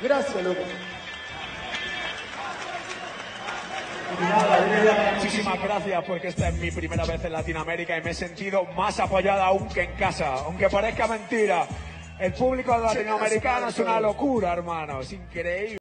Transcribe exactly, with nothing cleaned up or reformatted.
Gracias, loco. Muchísimas gracias porque esta es mi primera vez en Latinoamérica y me he sentido más apoyada aún que en casa, aunque parezca mentira. El público latinoamericano es una locura, hermano, es increíble.